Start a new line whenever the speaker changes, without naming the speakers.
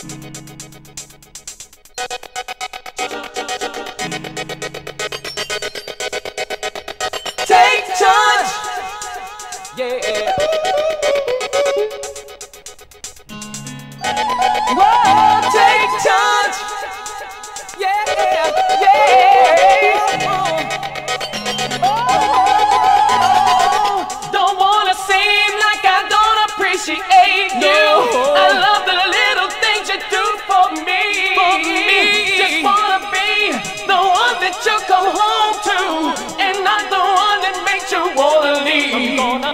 Take charge, yeah. Whoa, take charge, yeah, yeah. Oh, don't wanna seem like I don't appreciate you. I love the little things you do for me. Just wanna be the one that you come home to, and not the one that makes you wanna leave. I'm gonna